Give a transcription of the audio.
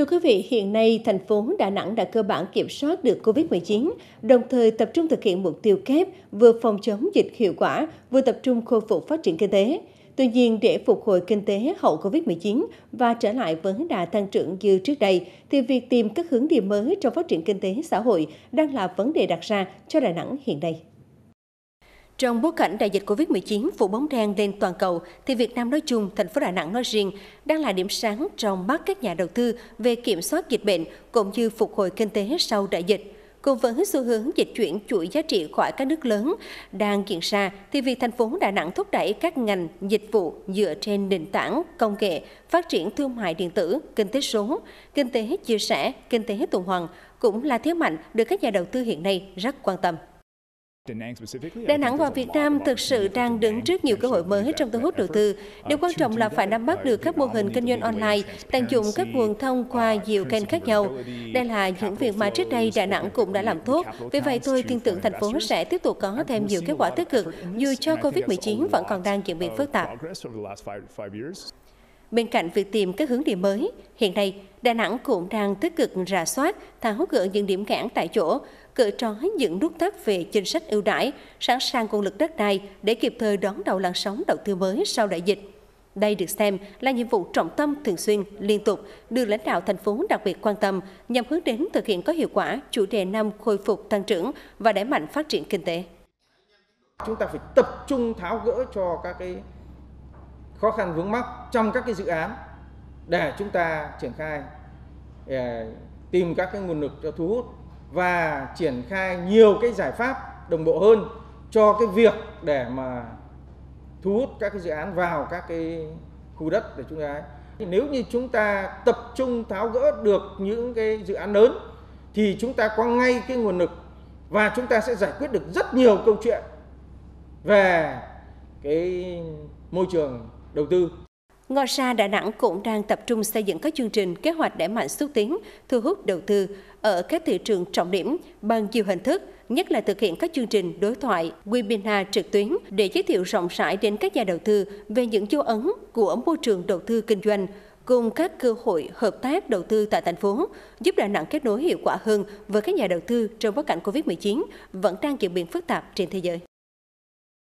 Thưa quý vị, hiện nay thành phố Đà Nẵng đã cơ bản kiểm soát được Covid-19, đồng thời tập trung thực hiện mục tiêu kép vừa phòng chống dịch hiệu quả, vừa tập trung khôi phục phát triển kinh tế. Tuy nhiên, để phục hồi kinh tế hậu Covid-19 và trở lại với đà tăng trưởng như trước đây, thì việc tìm các hướng đi mới trong phát triển kinh tế xã hội đang là vấn đề đặt ra cho Đà Nẵng hiện nay. Trong bối cảnh đại dịch Covid-19 phủ bóng đen lên toàn cầu, thì Việt Nam nói chung, thành phố Đà Nẵng nói riêng đang là điểm sáng trong mắt các nhà đầu tư về kiểm soát dịch bệnh cũng như phục hồi kinh tế sau đại dịch. Cùng với xu hướng dịch chuyển chuỗi giá trị khỏi các nước lớn đang diễn ra, thì việc thành phố Đà Nẵng thúc đẩy các ngành dịch vụ dựa trên nền tảng công nghệ, phát triển thương mại điện tử, kinh tế số, kinh tế chia sẻ, kinh tế tuần hoàn cũng là thế mạnh được các nhà đầu tư hiện nay rất quan tâm. Đà Nẵng và Việt Nam thực sự đang đứng trước nhiều cơ hội mới trong thu hút đầu tư. Điều quan trọng là phải nắm bắt được các mô hình kinh doanh online, tận dụng các nguồn thông qua nhiều kênh khác nhau. Đây là những việc mà trước đây Đà Nẵng cũng đã làm tốt. Vì vậy, tôi tin tưởng thành phố sẽ tiếp tục có thêm nhiều kết quả tích cực, dù cho Covid-19 vẫn còn đang diễn biến phức tạp. Bên cạnh việc tìm các hướng đi mới, hiện nay Đà Nẵng cũng đang tích cực rà soát, tháo gỡ những điểm nghẽn tại chỗ, cởi trói những nút thắt về chính sách ưu đãi, sẵn sàng nguồn lực đất đai để kịp thời đón đầu làn sóng đầu tư mới sau đại dịch. Đây được xem là nhiệm vụ trọng tâm thường xuyên, liên tục được lãnh đạo thành phố đặc biệt quan tâm nhằm hướng đến thực hiện có hiệu quả chủ đề năm khôi phục tăng trưởng và đẩy mạnh phát triển kinh tế. Chúng ta phải tập trung tháo gỡ cho các cái khó khăn vướng mắc trong các cái dự án để chúng ta triển khai, tìm các cái nguồn lực cho thu hút và triển khai nhiều cái giải pháp đồng bộ hơn cho cái việc để mà thu hút các cái dự án vào các cái khu đất để chúng ta. Nếu như chúng ta tập trung tháo gỡ được những cái dự án lớn thì chúng ta có ngay cái nguồn lực và chúng ta sẽ giải quyết được rất nhiều câu chuyện về cái môi trường đầu tư. Ngoài ra, Đà Nẵng cũng đang tập trung xây dựng các chương trình, kế hoạch đẩy mạnh xúc tiến, thu hút đầu tư ở các thị trường trọng điểm bằng nhiều hình thức, nhất là thực hiện các chương trình đối thoại, webinar trực tuyến để giới thiệu rộng rãi đến các nhà đầu tư về những dấu ấn của môi trường đầu tư kinh doanh, cùng các cơ hội hợp tác đầu tư tại thành phố, giúp Đà Nẵng kết nối hiệu quả hơn với các nhà đầu tư trong bối cảnh Covid-19 vẫn đang diễn biến phức tạp trên thế giới.